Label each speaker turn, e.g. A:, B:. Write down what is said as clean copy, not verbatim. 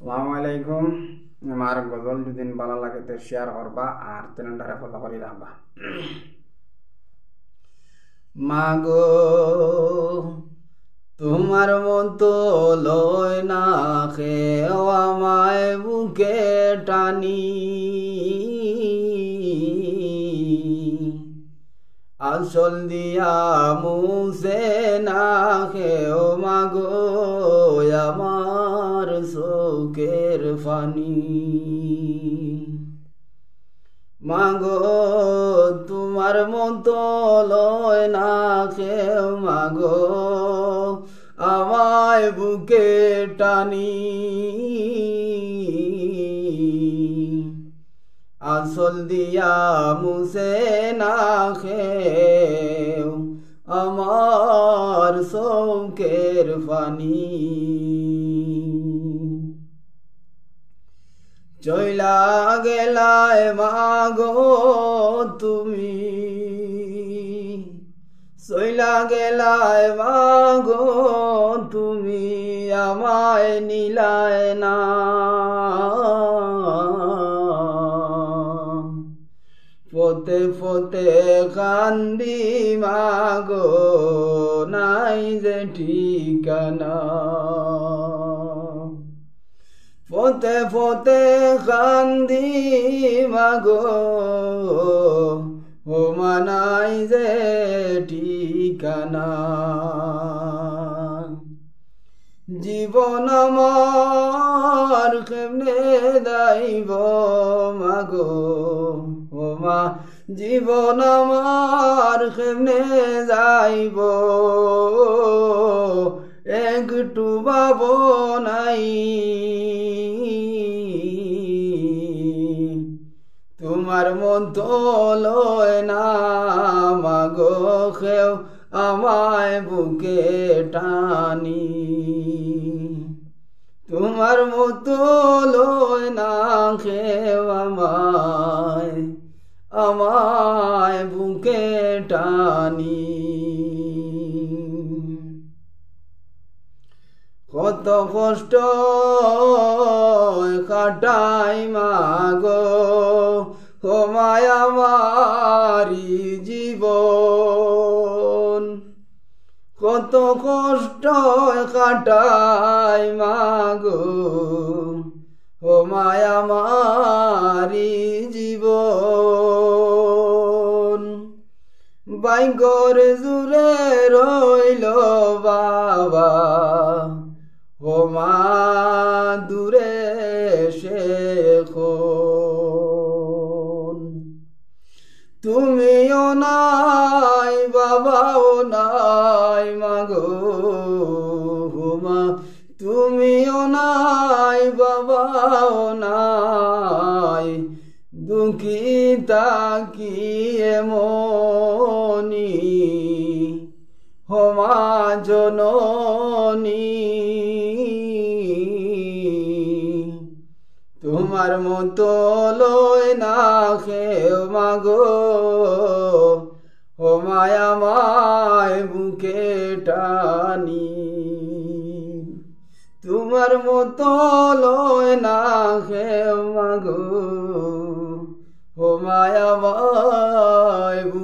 A: আসসালামু আমার গজল যদি ভালো লাগে তো শেয়ার করবা আর চ্যানেলটারে ফলো করে রাখবা। মাগো তোমার মতো লয় না খেও আমায় বুকে টানি, আসল দিয়া মুছে না খেও মাগো আমার চোখের পানি। মাগো তোমার মতো লয় না খেও মাগো আমায় বুকে টানি, আসল দিয়া মুছে না খেও আমার চোখের পানি। চইলা গেলায় মাগো তুমি, চইলা গেলায় মাগো তুমি আমায় নিলায় না, পথে পথে কান্দি মাগো নাই যে ঠিকানা, পথে পথে কান্দি মাগো ও মানাই যে ঠিকানা। জীবন আমার কেমনে যাইব মাগো ও মা, জীবন আমার কেমনে যাইব একটু ভাবনাই, তোমার মতো লয় না মাগো খেও আমায় বুকে টানি, তোমার মতো লয় না খেও আমায় আমায় বুকে টানি। কত কষ্ট কাটাই মাগো ও মায়া আমারি জীবন, কত কষ্ট কাটাই মাগো ও মায়া আমারি জীবন, বাইগর জুড়ে রইল বাবা ও মা দূরে শেখন, তুমিও নাই বাবাও নাই মাগো ও মা, তুমিও নাই বাবাও নাই, দুঃখী তাকি এমনি হোমা জননী, তোমার মতো লয় না খেও মাগো ও মায়া আমায় বুকে টানি, তোমার মতো লয় না খেও মাগো ও মায়া আমায়